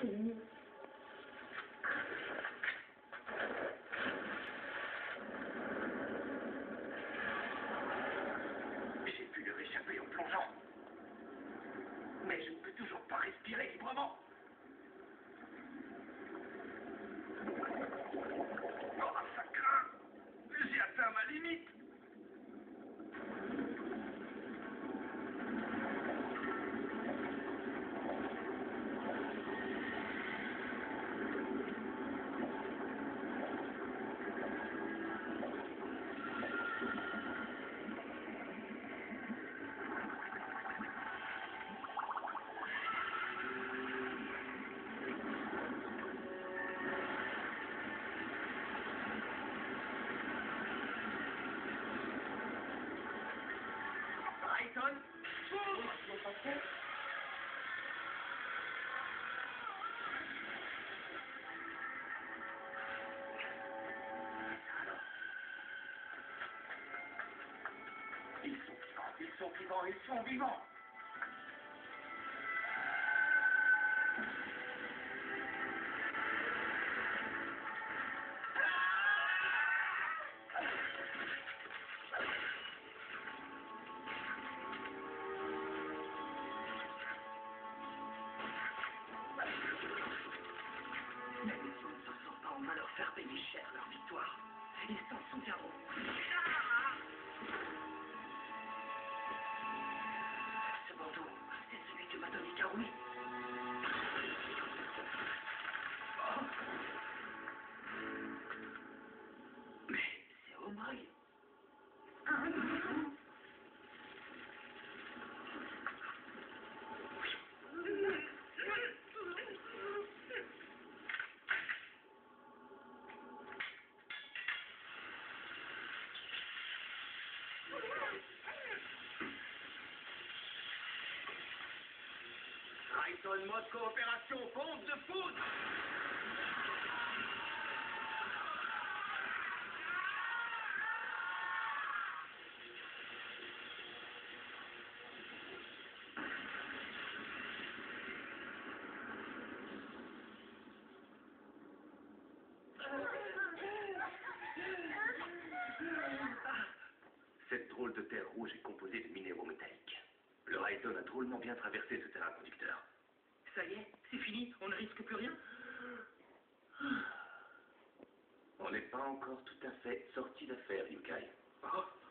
J'ai pu leur échapper en plongeant. Mais je ne peux toujours pas respirer librement. Oh, ça craint. J'ai atteint ma limite. Rayton, ils sont vivants, ils sont vivants. Mais si on ne s'en sort pas, on va leur faire payer cher leur victoire. Ils s'en souviendront. Ce bandeau, c'est celui que m'a donné Kaoui. Oh. Mais c'est Omri. Rayton, mode coopération, pompe de foudre. Cette drôle de terre rouge est composée de minéraux métalliques. Le Rayton a drôlement bien traversé ce terrain conducteur. Ça y est, c'est fini, on ne risque plus rien. On n'est pas encore tout à fait sorti d'affaire, Yukai. Oh.